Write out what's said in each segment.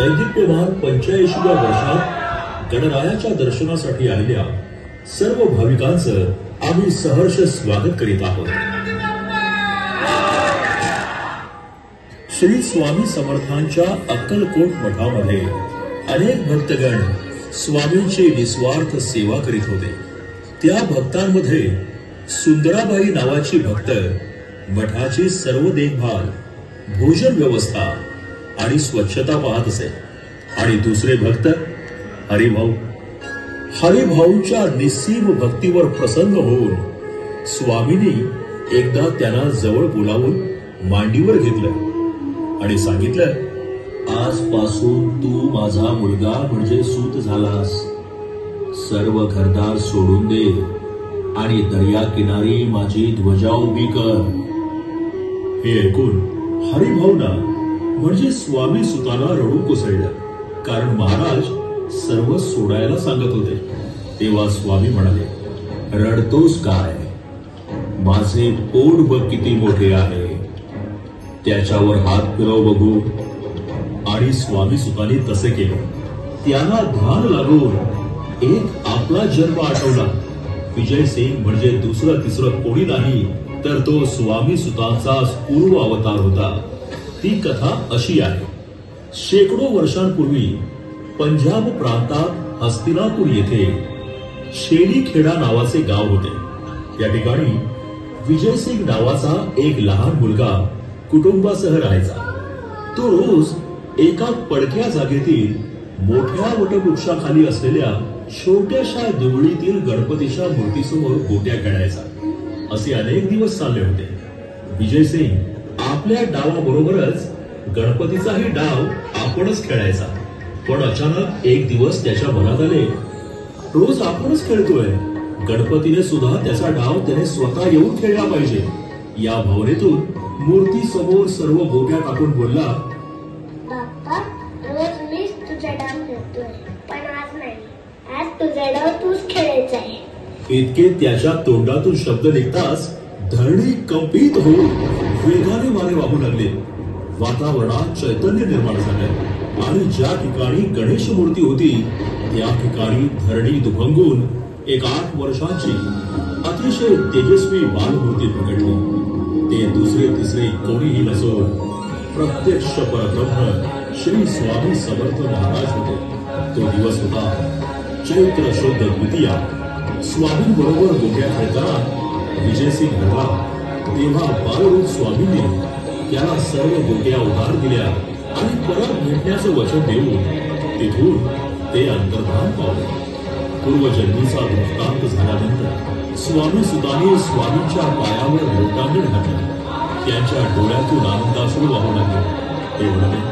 दैदिप्यमान 85व्या वर्षात गणरायाच्या दर्शनासाठी आलेल्या सर्व भाविकांचं आम्ही सहर्ष स्वागत करीत आहोत। श्री स्वामी समर्थांच्या अक्कलकोट मठामध्ये अनेक भक्तगण स्वामींची निस्वार्थ सेवा करीत होते। त्या भक्तांमध्ये सुंदराबाई नावाची भक्त मठाची सर्व देखभाल, भोजन व्यवस्था आणि स्वच्छता पाहत असे। आणि दुसरे भक्त हरिभाऊंच्या निस्सीम भक्तीवर प्रसन्न होऊन स्वामींनी एकदा त्यांना जवळ बोलावून मांडीवर घेतलं आणि सांगितलं, आजपासून तू माझा मुलगा म्हणजे सूत झालास। सर्व घरदार सोडून दे आणि दर्या किनारी माझी ध्वजा उभी कर। हे ऐकून हरिभाऊंना म्हणजे स्वामी सुताला रडू कोसळलं, कारण महाराज सर्व सोडायला सांगत होते। तेव्हा स्वामी म्हणाले, रडतोस काय? माझे पोट बघ किती मोठे आहे, त्याच्यावर हात फिरव बघू। आणि स्वामी सुताने तसे केले। त्यांना ध्यान लागून एक आपला जन्म आठवला। विजय सिंग म्हणजे दुसरं तिसरं कोणी नाही, तर तो स्वामी सुतांचा पूर्व अवतार होता। ती कथा अशी आहे। शेकडो वर्षांपूर्वी पंजाब प्रांतात हस्तिनापुर येथे शेलीखेडा नावाचे गाव होते। या ठिकाणी विजय सिंग नावाचा एक लहान मुलगा कुटुंबासह राहायचा। तो रोज एका पडक्या जागेतील मोठ्या वटवृक्षाखाली असलेल्या छोट्याशा देवळीतील गणपतीच्या मूर्तीसमोर गोट्या खेळायचा। असे अनेक दिवस चालले होते। विजय सिंग आपल्या डावाबरोबरच गणपतीचाही डाव आपणच खेळायचा। पण अचानक एक दिवस त्याच्या मनात आले, रोज आपणच खेळतोय, गणपतीने सुद्धा त्याचा डाव त्याने स्वतः येऊन खेळला पाहिजे। या भावनेतून मूर्ती समोर सर्व गोट्या टाकून बोलला, बाप्पा, रोज मीच तुझा डाव खेळतोय, पण आज नाही, आज तुझा डाव तूच खेळायचा आहे। इतके त्याच्या तोंडातून शब्द निघताच धरणी कंपित होऊन वेगाने वारे वाहू लागले। वातावरणात चैतन्य निर्माण झाले आणि ज्या ठिकाणी गणेश मूर्ती होती त्या ठिकाणी धरणी दुभंगून एक 8 वर्षांची अतिशय तेजस्वी बालमूर्ती प्रकटली। ते दुसरे तिसरे कोणीही नसून प्रत्यक्ष परब्रह्म श्री स्वामी समर्थ महाराज होते। तो दिवस होता चैत्र शुद्ध द्वितीया। स्वामी बरोबर गोट्या खेळताना विजय सिंग हरला। तेव्हा बालरूप स्वामींनी त्याला सर्व गोट्या उधार दिल्या आणि परत भेटण्याचं वचन देऊन तिथून ते अंतर्धान पावले। पूर्वजन्मीचा वृत्तांत झाल्यानंतर स्वामी सुताने स्वामींच्या पायावर लोटांगण घातले। त्यांच्या डोळ्यातून आनंदाश्रू वाहू लागले। ते म्हणाले,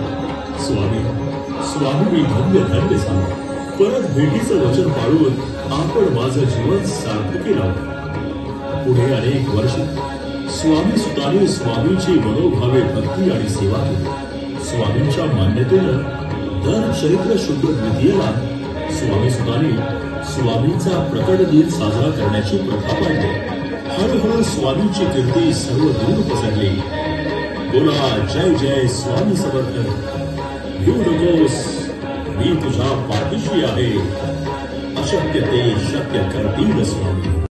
स्वामी मी धन्य धन्य झालो। परत भेटीचं वचन पाळून आपण माझं जीवन सार्थकी लावलं। पुढे अनेक वर्ष स्वामी सुताने स्वामींची मनोभावे भक्ती आणि सेवा केली। स्वामींच्या मान्यतेनं दर चैत्र शुद्ध द्वितीयेला स्वामी सुताने स्वामींचा प्रकट दिन साजरा करण्याची प्रथा पाडली। हळूहळू स्वामींची कीर्ती सर्व दूर पसरली। बोला जय जय स्वामी समर्थ। भिऊ नकोस, मी तुझ्या पाठीशी आहे। अशक्य ते शक्य करतील स्वामी।